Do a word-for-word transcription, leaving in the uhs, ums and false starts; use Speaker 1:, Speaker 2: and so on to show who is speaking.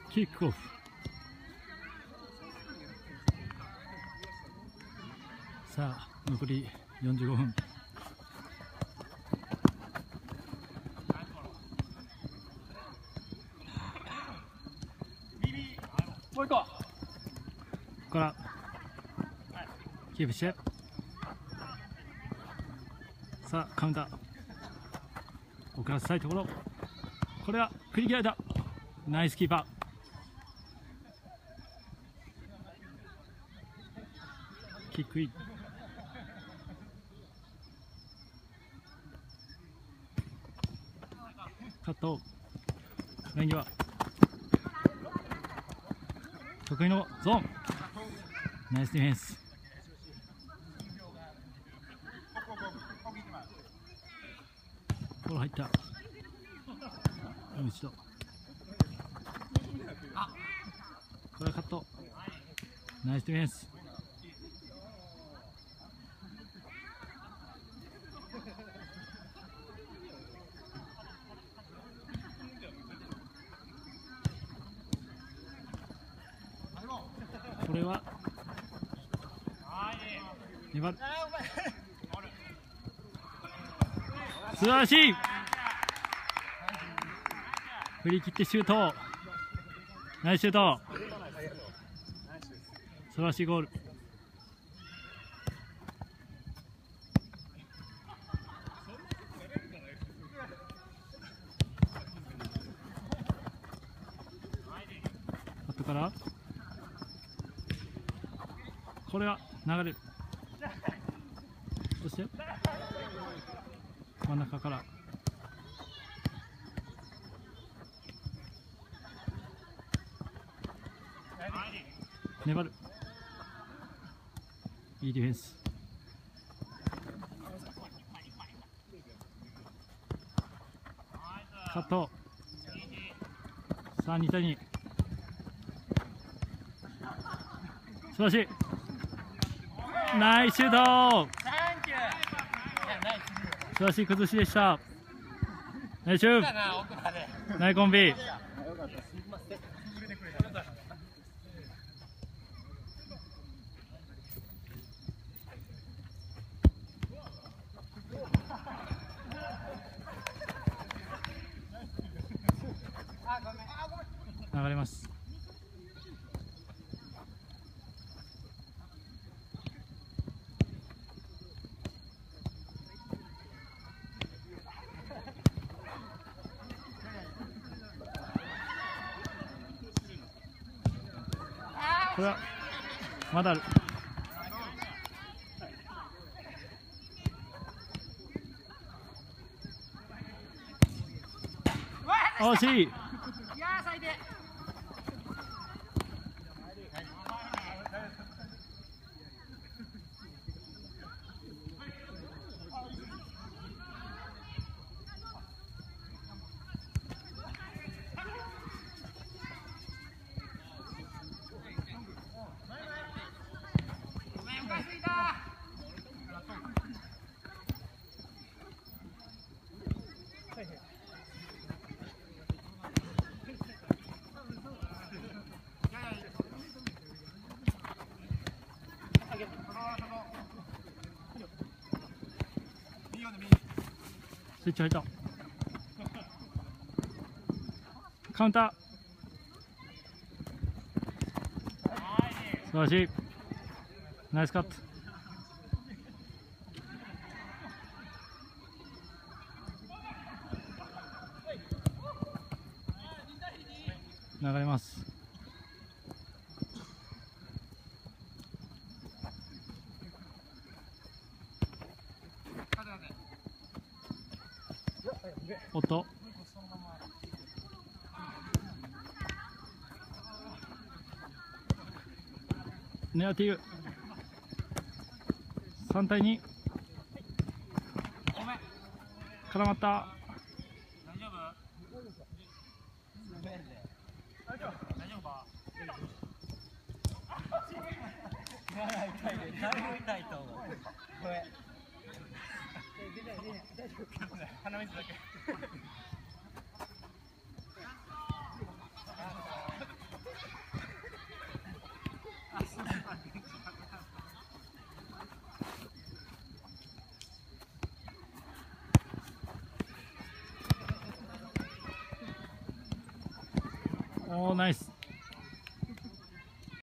Speaker 1: キックオフ。さあ残りよんじゅうごふん。
Speaker 2: もう一個。こ
Speaker 1: こからキープして、さあカウンター遅らせたいところ。これは振り切られた。ナイスキーパー。キックイン。カット。ライン際。得意のゾーン。ナイスディフェンス。ボール入った。もう一度。これはカット。ナイスディフェンス。これは粘る。素晴らしい。振り切ってシュート。ナイスシュート。素晴らしいゴール。後からこれは流れる。そして真ん中から粘る。いいディフェンス。カット。さあにたいに。素晴らしい。ナイスシュート。素晴らしい崩しでした。ナイスシュート。ナイコンビ。流れます。これはまだある。惜しい。スイッチ入った。カウンター。素晴らしい。ナイスカット。流れます。おっと。ネガティブ。さんたいに。絡まった。
Speaker 2: 鼻水だけ。
Speaker 1: おーナイス。